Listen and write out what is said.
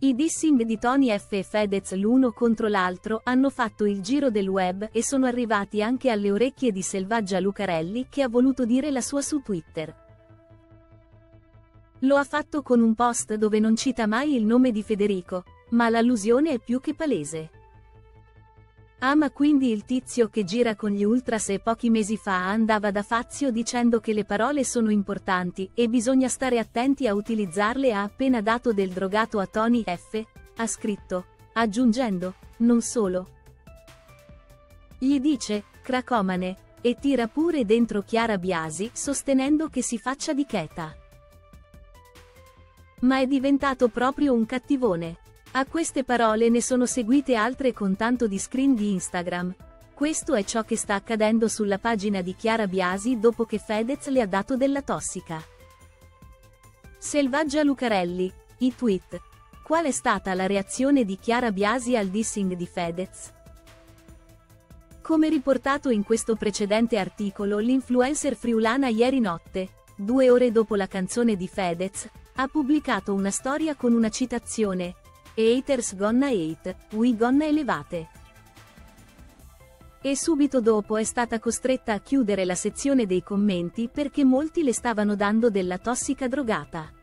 I dissing di Tony F e Fedez l'uno contro l'altro hanno fatto il giro del web e sono arrivati anche alle orecchie di Selvaggia Lucarelli, che ha voluto dire la sua su Twitter. Lo ha fatto con un post dove non cita mai il nome di Federico, ma l'allusione è più che palese. Ama quindi il tizio che gira con gli Ultras e pochi mesi fa andava da Fazio dicendo che le parole sono importanti e bisogna stare attenti a utilizzarle. Ha appena dato del drogato a Tony F, ha scritto, aggiungendo, non solo. Gli dice, cracomane, e tira pure dentro Chiara Biasi sostenendo che si faccia di cheta. Ma è diventato proprio un cattivone. A queste parole ne sono seguite altre con tanto di screen di Instagram. Questo è ciò che sta accadendo sulla pagina di Chiara Biasi dopo che Fedez le ha dato della tossica. Selvaggia Lucarelli, i tweet. Qual è stata la reazione di Chiara Biasi al dissing di Fedez? Come riportato in questo precedente articolo, l'influencer friulana ieri notte, 2 ore dopo la canzone di Fedez, ha pubblicato una storia con una citazione: "Haters gonna hate, we gonna elevate". E subito dopo è stata costretta a chiudere la sezione dei commenti perché molti le stavano dando della tossica drogata.